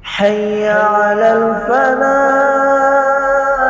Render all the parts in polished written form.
hayya 'alal falah.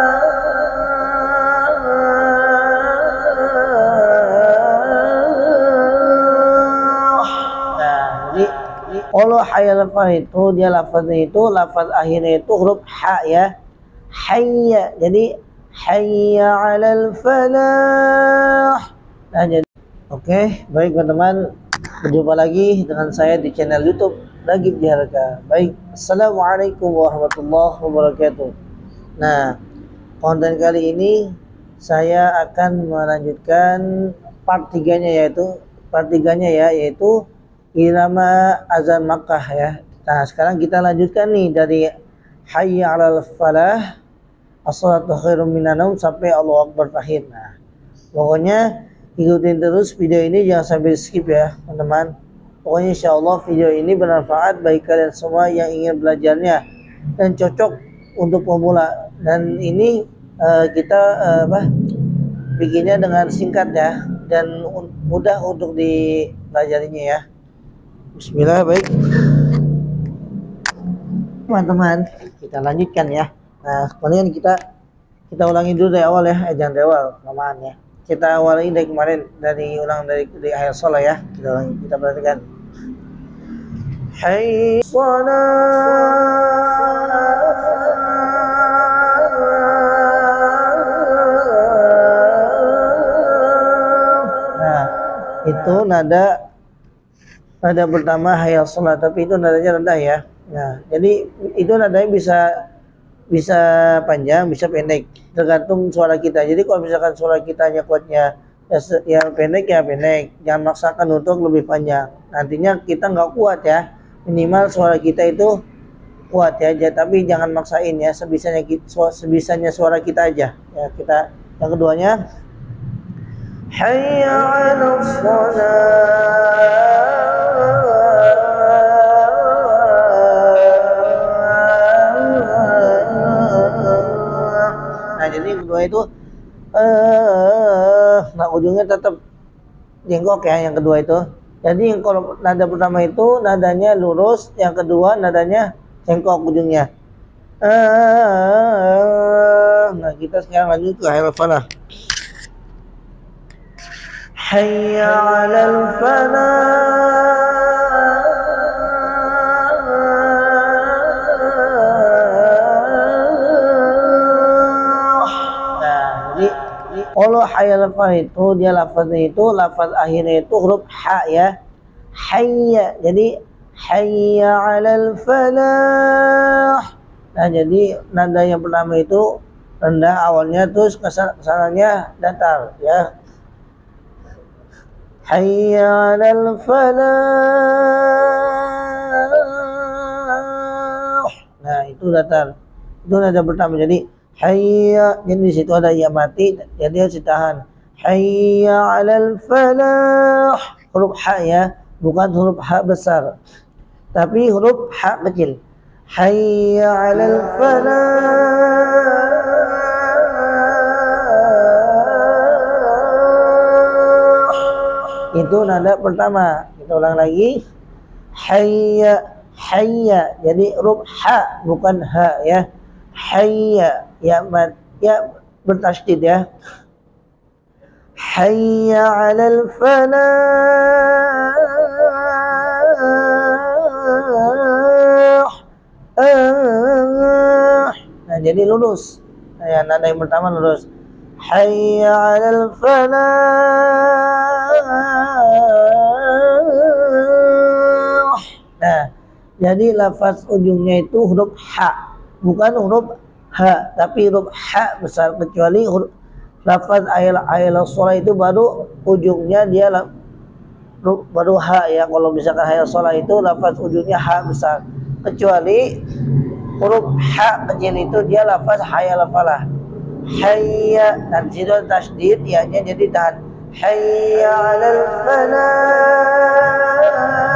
Kalau hayal falah itu dia lafaznya itu lafaz akhirnya itu huruf ha ya. Hayya, jadi hayya 'alal falah. Nah, jadi oke, baik teman-teman, berjumpa lagi dengan saya di channel YouTube Ragib Diharga. Baik, assalamualaikum warahmatullahi wabarakatuh. Nah, konten kali ini saya akan melanjutkan part 3-nya yaitu irama azan Makkah ya. Nah, sekarang kita lanjutkan nih dari hayya 'alal falah, as-salatu khairum minan naum sampai Allahu Akbar terakhir. Nah, pokoknya ikutin terus video ini, jangan sampai skip ya teman-teman. Pokoknya insyaallah video ini bermanfaat bagi kalian semua yang ingin belajarnya dan cocok untuk pemula. Dan ini kita bikinnya dengan singkat ya dan mudah untuk dipelajarinya ya. Bismillah. Baik teman-teman, kita lanjutkan ya. Nah, kemudian kita ulangi dulu dari awal ya, jangan dari awal kelamaan ya. Kita awali dari kemarin, dari ayat sholat ya. Kita ulangi, kita perhatikan. Hayya Nah, itu nada pertama hayya sholat, tapi itu nadanya rendah ya. Nah, jadi itu nadanya bisa panjang, bisa pendek, tergantung suara kita. Jadi kalau misalkan suara kitanya kuatnya ya pendek, jangan maksakan untuk lebih panjang. Nantinya kita nggak kuat ya. Minimal suara kita itu kuat ya, tapi jangan maksain ya, sebisanya suara kita aja ya. Kita yang keduanya hayya 'alas shalah. Nah, jadi yang kedua itu nah ujungnya tetap jengkok ya yang kedua itu. Jadi yang kalau nada pertama itu nadanya lurus, yang kedua nadanya jengkok ujungnya. Nah, kita sekarang lanjut ke hayya falah. Hayya 'alal falah. Kalau hayal falah itu dia lafaznya itu lafaz akhirnya itu huruf ha ya. Hayya, jadi hayya 'alal falah. Nah, jadi nada yang pertama itu rendah awalnya, terus kesananya datar ya. Hayya 'alal falah. Nah, itu datar. Itu nada pertama. Jadi hayya, jadi di situ ada ya mati, jadi harus ditahan. Hayya 'alal falah, huruf ha ya, bukan huruf ha besar, tapi huruf ha kecil. Hayya 'alal falah. Itu nada pertama. Kita ulang lagi. Hayya, jadi huruf ha bukan ha ya. Hayya, ya bertasydid ya. Hayya 'alal falah. Nah, jadi lurus. Ya, nada yang pertama lurus. Hayya 'alal falah. Nah, jadi lafaz ujungnya itu huruf ha, bukan huruf ha, tapi huruf ha besar, kecuali huruf lafaz ayat sholat itu baru ujungnya dia baru ha ya. Kalau misalkan hayal sholat itu lafaz ujungnya ha besar, kecuali huruf ha kecil itu dia lafaz hayal falah. Hayya, dan situ tasydid ya, jadi tahan. Hayya 'alal falah.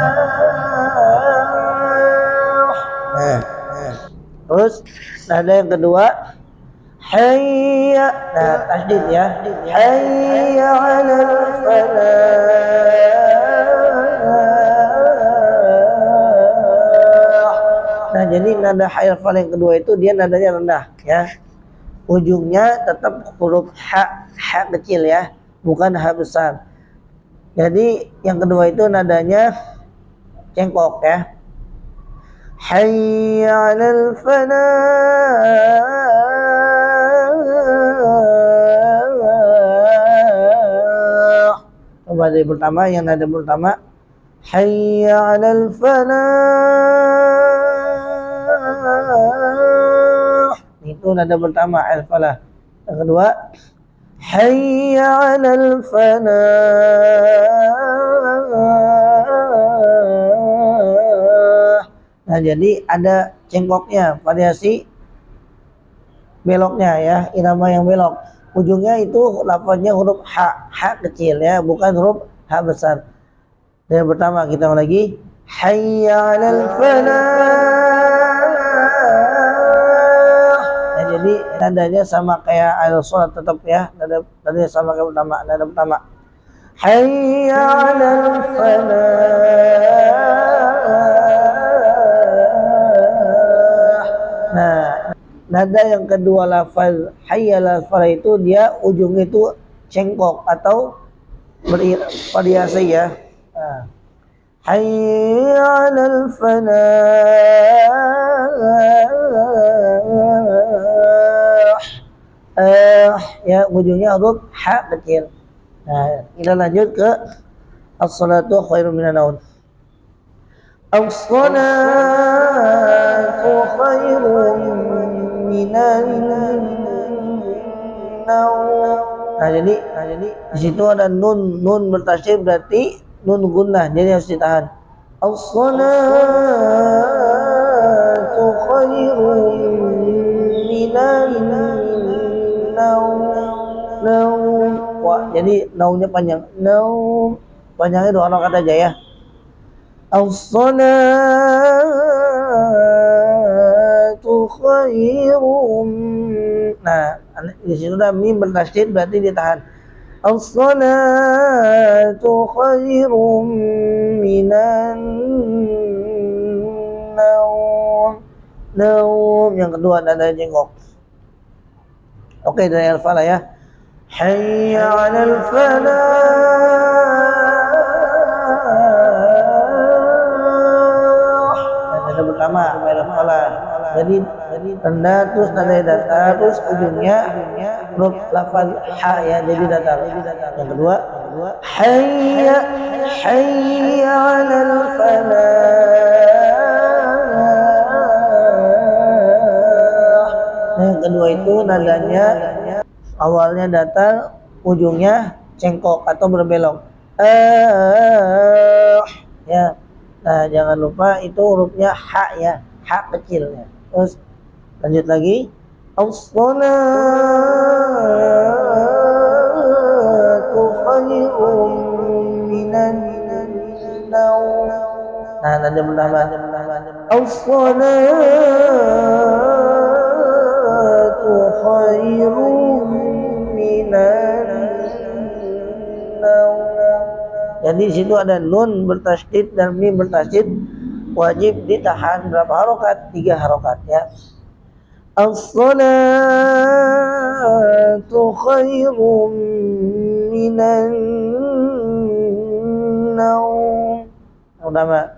Terus nada yang kedua hayya, nah tasydid ya. Hayya 'alal falah. Nah, jadi nada hayya al-falah yang kedua itu dia nadanya rendah ya. Ujungnya tetap huruf ha kecil ya, bukan ha besar. Jadi yang kedua itu nadanya cengkok ya. Hayya 'alal falah. Coba dari pertama, yang nada pertama. Hayya 'alal falah. Itu nada pertama al-falah. Yang kedua, hayya 'alal falah. Nah, jadi ada cengkoknya, variasi beloknya ya, irama yang belok. Ujungnya itu lafaznya huruf ha kecil ya, bukan huruf ha besar. Yang pertama kita ulang lagi, hayya 'alal falah. Nah, jadi nadanya sama kayak al-shalah tetap ya, nadanya sama kayak pertama, nada pertama. Hayya 'alal falah. Nah, nada yang kedua lafaz hayya 'alal falah itu dia ujungnya itu cengkok atau variasi ya. Nah, hayya 'alal falah. Ya, ujungnya huruf ha kecil. Nah, kita lanjut ke as-salatu khairum minan naum. As-salatu khairum minan naum. Nah, jadi di situ ada nun bertasydid berarti nun gunnah, jadi harus ditahan. As-salatu khairum minan naum. Wah, jadi naumnya panjang. Naum panjangnya 2 rakaat aja ya. As-salatu khairum. Nah, di situ ada mim bertasydid berarti ditahan. As-salatu khairum minan naum. Yang kedua nada jengkok. Oke, dari al-falah ya. Hayya 'alal falah. Nada pertama al-falah. Jadi rendah terus nada datar terus ujungnya huruf lafaz ha ya, jadi datar. Yang kedua, hayya 'alal falah. Nah, yang kedua itu nadanya awalnya datar, ujungnya cengkok atau berbelok. Ya. Nah, jangan lupa itu hurufnya ha ya, ha kecil ya. Terus lanjut lagi. As-salatu khairum minan naum. Nah, nada pertama. As-salatu khairum minan naum. Jadi di situ ada nun bertasydid dan mim bertasydid, wajib ditahan berapa harokat? 3 harokat ya. As-salatu khairum minan naum. Pertama,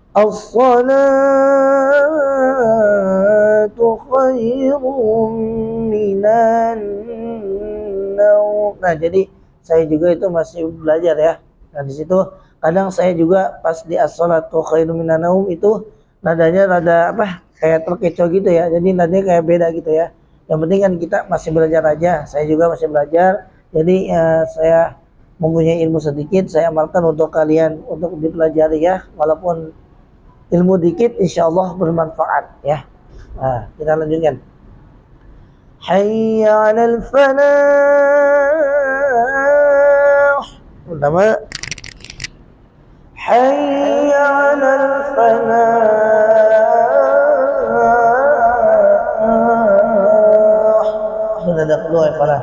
as-salatu khairum minan naum. Nah, jadi saya juga itu masih belajar ya. Nah, di situ kadang saya juga pas di as-salatu khairum minan naum itu nadanya rada kayak terkecoh gitu ya. Jadi nadanya kayak beda gitu ya. Yang penting kan kita masih belajar aja. Saya juga masih belajar. Jadi saya mempunyai ilmu sedikit, saya amalkan untuk kalian untuk dipelajari ya. Walaupun ilmu dikit insyaallah bermanfaat ya. Nah, kita lanjutkan. Hayya 'alal falah. Pertama, hayya 'alal falah. Sudah ada kedua falah.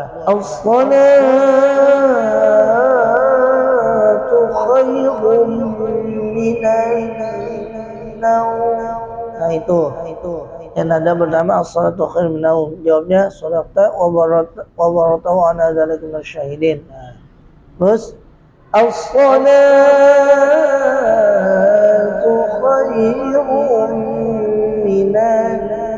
As-salatu khairum minan naum. Nah, itu yang ada bernama as-salatu khairun minan naum. Jawabnya sadaqta wa barata wa ana dzalika minasyahidin. Terus as-salatu khairun minan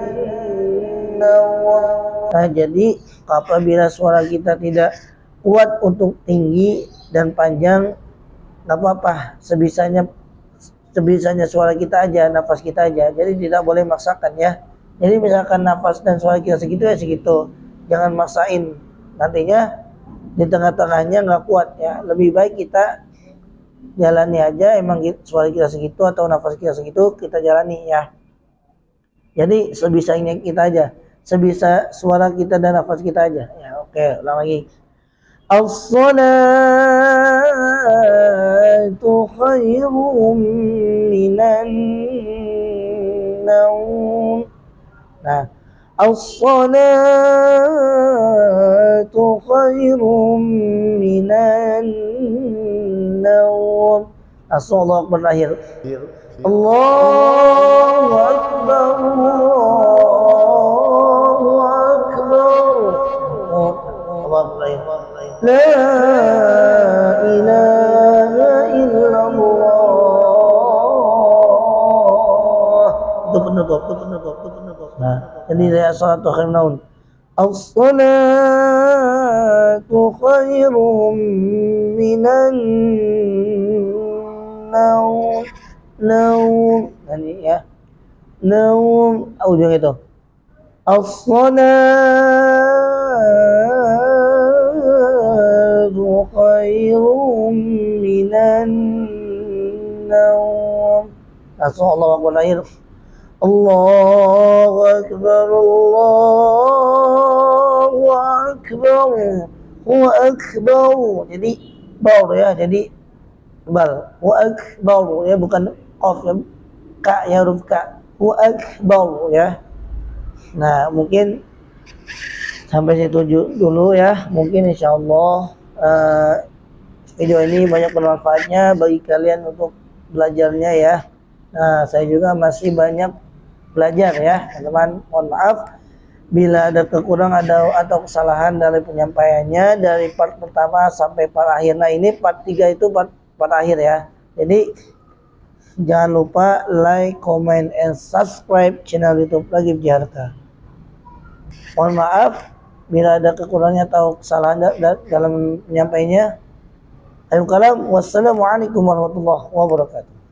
naum. Nah, jadi apabila suara kita tidak kuat untuk tinggi dan panjang, nggak apa-apa, sebisanya suara kita aja, nafas kita aja. Jadi tidak boleh maksakan ya. Jadi misalkan nafas dan suara kita segitu ya segitu, jangan maksain, nantinya di tengah-tengahnya nggak kuat ya. Lebih baik kita jalani aja, emang suara kita segitu atau nafas kita segitu, kita jalani ya. Jadi sebisanya kita aja, sebisa suara kita dan nafas kita aja ya. Oke, ulang lagi. As-salatu khairum minan naum. Nah, as-salatu khairum minan naum. Allahu Akbar lahir. Allahu Akbar, Allahu Akbar. Allahu Akbar. La ilaha illallah. Itu penutup. Nah, jadi saya salatu khairun naum. As-salatu khairum minan naum. Ini ya. Naum, ujung itu. As-salatu khairum minan naum. Allahu Akbar lahir. Allahu Akbar, Allahu Akbar, Allahu Akbar. Jadi bal ya, jadi bal. Allahu Akbar ya, bukan qaf ya, ka ya, huruf ka. Allahu Akbar ya. Nah, mungkin sampai situ dulu ya. Mungkin insyaallah video ini banyak bermanfaatnya bagi kalian untuk belajarnya ya. Nah, saya juga masih banyak belajar ya, teman-teman. Mohon maaf bila ada kekurangan atau kesalahan dari penyampaiannya dari part pertama sampai part akhir. Nah, ini part 3 itu part akhir ya. Jadi jangan lupa like, comment, and subscribe channel YouTube Ragib Jaharta. Mohon maaf bila ada kekurangannya atau kesalahan dalam penyampaiannya. Wassalamualaikum warahmatullahi wabarakatuh.